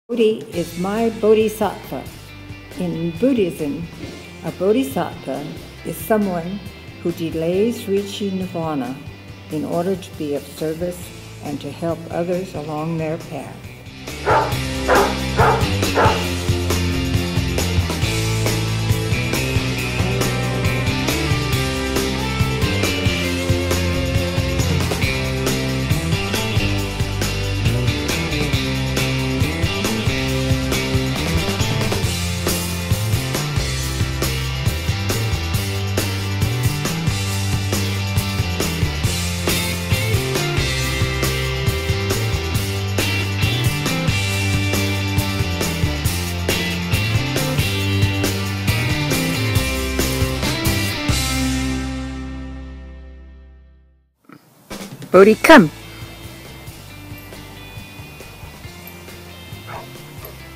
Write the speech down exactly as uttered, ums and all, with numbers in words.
Bodhi is my bodhisattva. In Buddhism, a bodhisattva is someone who delays reaching nirvana in order to be of service and to help others along their path. Bodhi, come.